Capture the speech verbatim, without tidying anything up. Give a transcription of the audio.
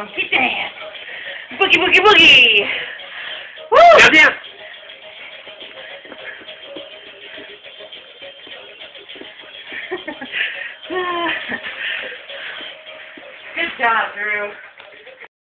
Monkey dance. Boogie, boogie, boogie. Woo! Now dance. Good job, Drew.